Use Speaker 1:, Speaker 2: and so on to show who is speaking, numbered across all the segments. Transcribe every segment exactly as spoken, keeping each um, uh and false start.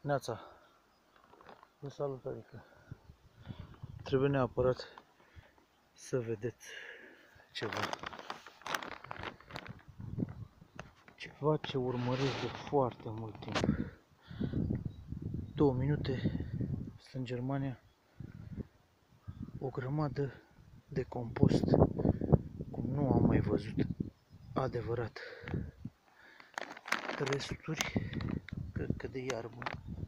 Speaker 1: Neața, vă salut, adică trebuie neapărat să vedeți ceva. Ceva ce urmăresc de foarte mult timp. Două minute, sunt în Germania, o grămadă de compost, cum nu am mai văzut, adevărat. Resturi, cred că de iarbă,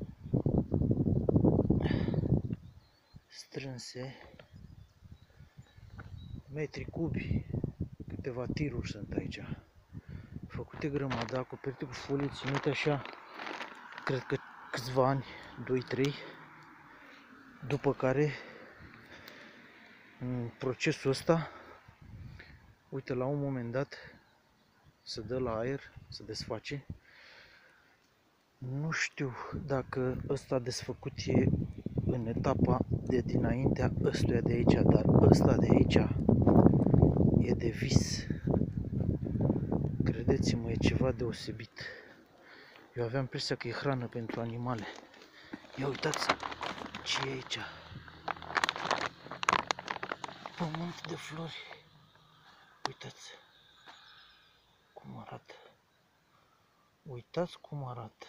Speaker 1: strânse, metri cubi, câteva tiruri sunt aici, făcute grămadă, acoperite cu folie, ținute așa, cred că câțiva ani, doi trei, după care în procesul ăsta, uite, la un moment dat se dă la aer, se desface. Nu știu dacă ăsta desfăcut e în etapa de dinaintea ăstuia de aici, dar ăsta de aici e de vis. Credeți-mă, e ceva deosebit. Eu aveam impresia că e hrană pentru animale. Ia uitați ce e aici. Pământ de flori. Uitați cum arată. Uitați cum arată.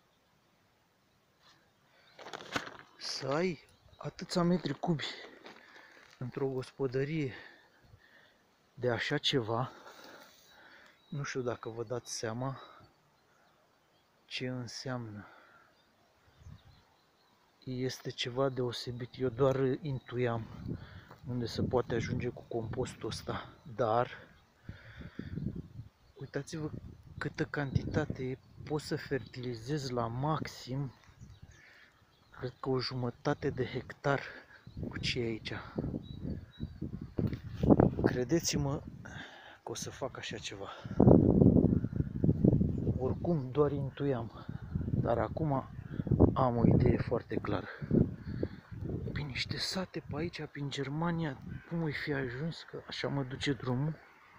Speaker 1: Să ai atâția metri cubi într-o gospodărie de așa ceva, nu știu dacă vă dați seama ce înseamnă. Este ceva deosebit. Eu doar intuiam unde se poate ajunge cu compostul ăsta, dar uitați-vă câtă cantitate e. Pot să fertilizez la maxim, cred că o jumătate de hectar cu ce e aici. Credeți-mă că o să fac așa ceva. Oricum doar intuiam, dar acum am o idee foarte clară. Pe niște sate pe aici, prin Germania, cum îi fi ajuns, că așa mă duce drumul,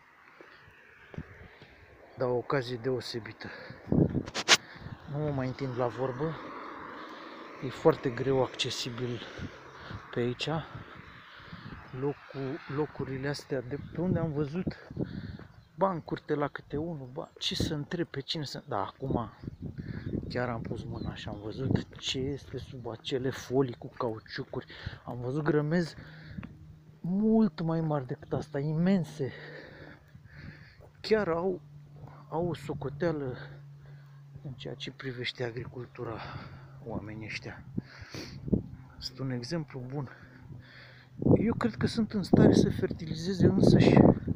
Speaker 1: dar o ocazie deosebită. Nu mă mai întind la vorbă, e foarte greu accesibil pe aici, locul, locurile astea de pe unde am văzut bancuri de la câte unul, ba, ce să întreb, pe cine să... Da, acum chiar am pus mâna și am văzut ce este sub acele folii cu cauciucuri. Am văzut grămezi mult mai mari decât asta, imense. Chiar au, au o socoteală în ceea ce privește agricultura, oamenii ăștia. Sunt un exemplu bun. Eu cred că sunt în stare să fertilizeze însăși,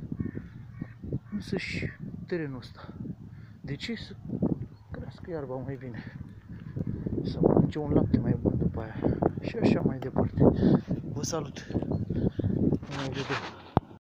Speaker 1: însăși terenul ăsta. De ce? Să crească iarba mai bine, să mănânce un lapte mai bun după aia și așa mai departe. Vă salut! Ne vedem!